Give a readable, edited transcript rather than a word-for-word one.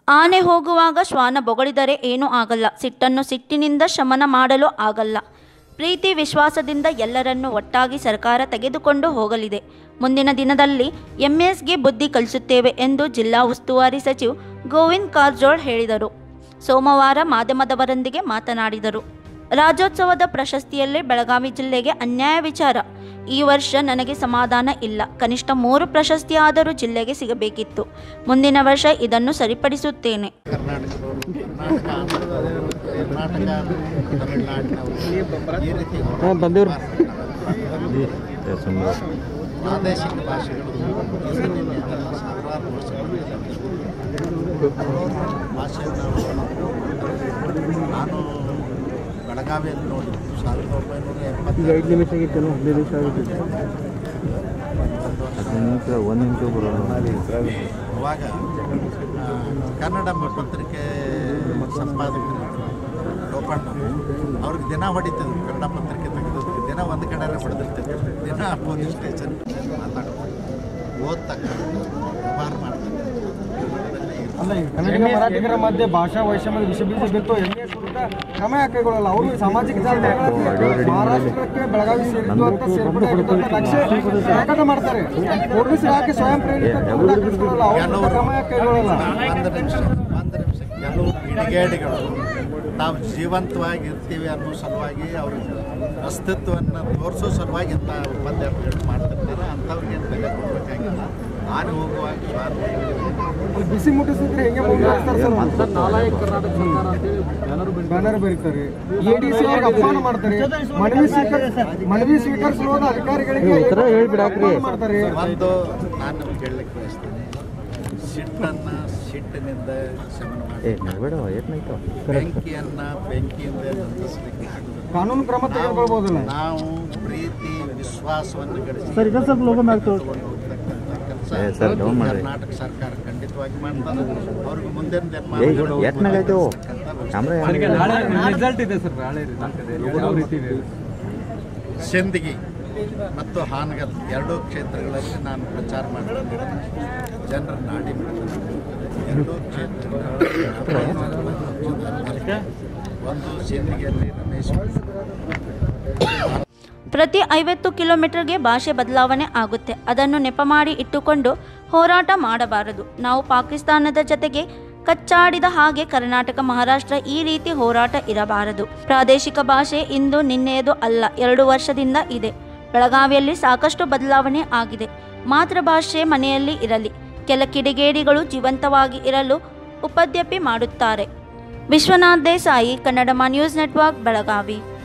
ಆನೆ ಹೋಗುವಾಗ ಶ್ವಾನ ಬೊಗಳಿದರೆ ಏನೂ ಆಗಲ್ಲ. ಸಿಟ್ಟನ್ನು ಸಿಟ್ಟಿನಿಂದ ಶಮನ ಮಾಡಲು ಆಗಲ್ಲ. ಪ್ರೀತಿ ವಿಶ್ವಾಸದಿಂದ ಎಲ್ಲರನ್ನೂ ಒಟ್ಟಾಗಿ ಸರ್ಕಾರ ತೆಗೆದುಕೊಂಡು ಹೋಗಲಿದೆ. ಮುಂದಿನ ದಿನದಲ್ಲಿ ಎಂಎಸ್ಗೆ ಬುದ್ಧಿ ಕಲಿಸುತ್ತೇವೆ ಎಂದು ಜಿಲ್ಲಾ ಉಸ್ತುವಾರಿ ಸಚಿವ ಗೋವಿಂದ ಕಾರಜೋಳ ಹೇಳಿದರು. ಸೋಮವಾರ ಮಾಧ್ಯಮದವರೊಂದಿಗೆ ಮಾತನಾಡಿದರು. ರಾಜ್ಯೋತ್ಸವದ ಪ್ರಶಸ್ತಿಯಲ್ಲೇ ಬೆಳಗಾವಿ ಜಿಲ್ಲೆಗೆ ಅನ್ಯಾಯ ವಿಚಾರ. ಈ ವರ್ಷ ನನಗೆ ಸಮಾಧಾನ ಇಲ್ಲ. ಕನಿಷ್ಠ 3 ಪ್ರಶಸ್ತಿ ಆದರೂ ಜಿಲ್ಲೆಗೆ ಸಿಗಬೇಕಿತ್ತು. ಮುಂದಿನ ವರ್ಷ ಇದನ್ನು ಸರಿಪಡಿಸುತ್ತೇನೆ. ಪ್ರಾದೇಶಿಕ ಭಾಷೆಗಳು ನಾನು ಬೆಳಗಾವಿಯಲ್ಲಿ ನೋಡಿದ್ದು 1985 ಅವಾಗ ಕನ್ನಡ ಪತ್ರಿಕೆ ಸಂಪಾದಕರು ಲೋಪಣ್ಣ ಅವ್ರಿಗೆ ದಿನ ಹೊಡಿತಿದ್ರು. ಕನ್ನಡ ಪತ್ರಿಕೆ ತೆಗೆದೋದಕ್ಕೆ ದಿನ ಒಂದು ಕಡೆ ಹೊಡೆದಿರ್ತಿದ್ರು. ದಿನ ಪೊಲೀಸ್ ಸ್ಟೇಷನ್ ಮಾತಾಡ್ತಾರೆ, ಓದ್ತಕ್ಕಂಥ ವ್ಯವಹಾರ ಮಾಡ್ತಾರೆ. ಕನ್ನಡಿಗ ಮರಾಠಿಗರ ಮಧ್ಯೆ ಭಾಷಾ ವೈಷಮ್ಯದ ವಿಷಬೀಜ ಬಿತ್ತು. ಕ್ರಮ ಕೈಗೊಳ್ಳಲ್ಲ. ಅವರು ಸಾಮಾಜಿಕ ಜಾಲತಾಣಗಳಲ್ಲಿ ಮಹಾರಾಷ್ಟ್ರಕ್ಕೆ ಬೆಳಗಾವಿ ಸೇರಿದ್ದು ಅಂತ ಸೇರ್ಪಡೆ ನಕ್ಷೆ ಪ್ರಕಟ ಮಾಡ್ತಾರೆ. ಪೊಲೀಸ್ ಇಲಾಖೆ ಸ್ವಯಂ ಪ್ರೇರಿತ ಕ್ರಮ ಕೈಗೊಳ್ಳಲ್ಲ. ಒಂದು ನಿಮಿಷ ಕೆಲವು ಕಿಡಿಗೇಡಿಗಳು ನಾವು ಜೀವಂತವಾಗಿ ಇರ್ತೀವಿ ಅನ್ನೋ ಸಲುವಾಗಿ ಅವ್ರ ಅಸ್ತಿತ್ವವನ್ನು ತೋರಿಸೋ ಸಲುವಾಗಿ ಇಂಥ ಉಪನ್ಯಾಸಗಳು ಮಾಡ್ತಿರ್ತಾರೆ. ಅಂಥವ್ರಿಗೆ ಬೆಲೆ ಕೊಡಬೇಕಾಗಿಲ್ಲ. ಆನೆ ಹೋಗುವಾಗ ಬಿಸಿ ಮುಟ್ಟಿಸಿದ್ರೆ ಹೆಂಗೆ ಬ್ಯಾನರ್ ಬರೀತಾರೆ. ಎಡಿಸಿ ಅವ್ರಿಗೆ ಅಪಮಾನ ಮಾಡ್ತಾರೆ. ಮನವಿ ಸ್ವೀಕರಿಸುವ ಅಧಿಕಾರಿಗಳಿಗೆ ಮಾಡ್ತಾರೆ. ಒಂದು ನಾನು ನಿಮ್ಗೆ ಹೇಳಲಿಕ್ಕೆ ಬಯಸ್ತೇನೆ, ಸಿಟ್ಟಿನಿಂದ ಶಮನ ಮಾಡಿ ಬೆಂಕಿಯಿಂದ ನಂದಿಸಲಿಕ್ಕೆ ಕಾನೂನು ಕ್ರಮ ತೆಗೆದುಕೊಳ್ಬಹುದಲ್ಲ. ನಾವು ಪ್ರೀತಿ ವಿಶ್ವಾಸವನ್ನು ಗಳಿಸಿ ಕರ್ನಾಟಕ ಸರ್ಕಾರ ಖಂಡಿತವಾಗಿ ಮಾಡ್ತಾರೆ. ಅವ್ರಿಗೆ ಮುಂದಿನ ಸಿಂದಗಿ ಮತ್ತು ಹಾನಗಲ್ 2 ಕ್ಷೇತ್ರಗಳಲ್ಲಿ ನಾನು ಪ್ರಚಾರ ಮಾಡ್ತೀನಿ. ಜನರ ನಾಡಿ ಎರಡೂ ಕ್ಷೇತ್ರಗಳಲ್ಲಿ ಒಂದು ಸಿಂದಗಿಯಲ್ಲಿ ರಮೇಶ್. ಪ್ರತಿ 50 ಕಿಲೋಮೀಟರ್ಗೆ ಭಾಷೆ ಬದಲಾವಣೆ ಆಗುತ್ತೆ. ಅದನ್ನು ನೆಪ ಮಾಡಿ ಇಟ್ಟುಕೊಂಡು ಹೋರಾಟ ಮಾಡಬಾರದು. ನಾವು ಪಾಕಿಸ್ತಾನದ ಜತೆಗೆ ಕಚ್ಚಾಡಿದ ಹಾಗೆ ಕರ್ನಾಟಕ ಮಹಾರಾಷ್ಟ್ರ ಈ ರೀತಿ ಹೋರಾಟ ಇರಬಾರದು. ಪ್ರಾದೇಶಿಕ ಭಾಷೆ ಇಂದು ನಿನ್ನೆಯದು ಅಲ್ಲ, 2 ವರ್ಷದಿಂದ ಇದೆ. ಬೆಳಗಾವಿಯಲ್ಲಿ ಸಾಕಷ್ಟು ಬದಲಾವಣೆ ಆಗಿದೆ. ಮಾತೃಭಾಷೆ ಮನೆಯಲ್ಲಿ ಇರಲಿ. ಕೆಲ ಕಿಡಿಗೇಡಿಗಳು ಜೀವಂತವಾಗಿ ಇರಲು ಉಪದ್ಯಪಿ ಮಾಡುತ್ತಾರೆ. ವಿಶ್ವನಾಥ್ ದೇಸಾಯಿ, ಕನ್ನಡಮ ನ್ಯೂಸ್ ನೆಟ್ವರ್ಕ್, ಬೆಳಗಾವಿ.